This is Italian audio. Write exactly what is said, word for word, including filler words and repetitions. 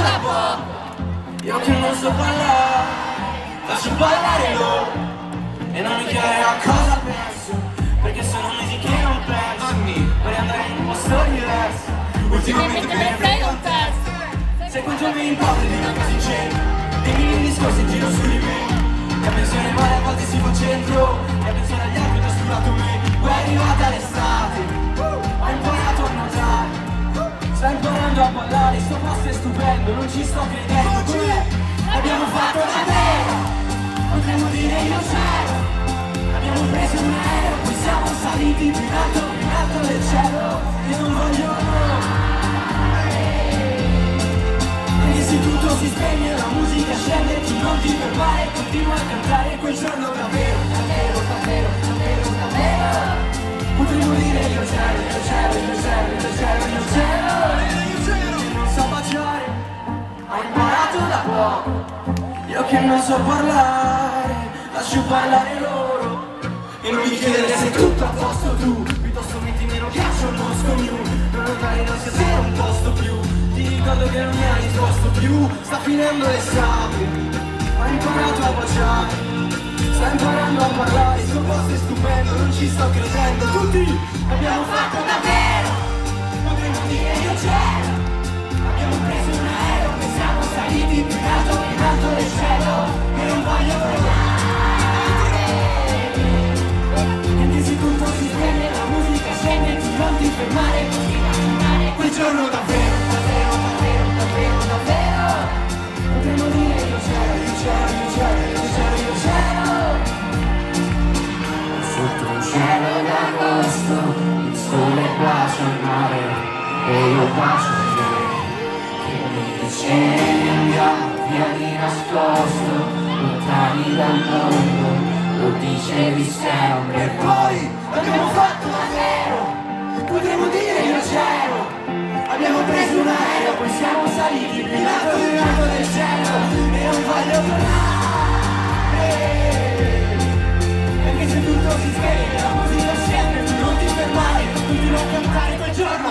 da poco. Io che non so ballare, faccio ballare loro. E non mi chiedere a cosa penso, perché sono mesi che non penso. Vorrei andare in un posto diverso, ultimamente me ne frega un testo. Se quanto mi importa di una casa in centro, dei mille discorsi in giro su di me. La pensione male a volte si fa centro, e a pensare agli altri ho studiato me. Poi è arrivata l'estate, ho imparato a nuotare. Sto imparando a ballare, sto posto è stupendo, non ci sto credendo. Come l'abbiamo fatto davvero, potremmo dire io c'ero. Abbiamo preso un aereo, poi siamo saliti più in alto, più in alto del cielo. E non voglio perché se tutto si spegne, la musica scende, tu non ti fermare, continua a cantare quel giorno davvero, davvero, davvero, davvero, davvero. Potremmo dire io c'ero, io c'ero, io c'ero, io c'ero, io c'ero, io c'ero. Che non so baciare, ho imparato da poco. Io che non so parlare, lascio parlare loro. E non mi chiedere se è tutto a posto tu, piuttosto metti meno ghiaccio al Moscow New. Non andare non sia solo un posto più, ti ricordo che non mi hai risposto più. Sta finendo l'estate, ho imparato a baciare. Sto imparando a parlare, sto posto è stupendo, non ci sto credendo. Tutti abbiamo fatto davvero, potremmo dire io c'ero. Abbiamo preso un aereo, poi siamo saliti più in alto, più in alto del cielo. E non voglio provare, anche se tutto si spegne, la musica scende, tu non ti fermare, continua a suonare quel giorno davvero, davvero, davvero, davvero, davvero. Potremmo dire io c'ero, io c'ero, io c'ero, io c'ero, io c'ero. Sotto un cielo d'agosto, il sole bacia il mare e io bacio te. Che mi dicevi andiamo via di nascosto, lontani dal mondo, lo dicevi sempre. E poi l'abbiamo fatto davvero, potremmo dire io c'ero. Abbiamo preso un aereo, poi siamo saliti più in alto, più in alto del cielo. E non voglio tornare, anche se tutto si sveglia, la musica scende, tu non ti fermare, continua a cantare quel giorno.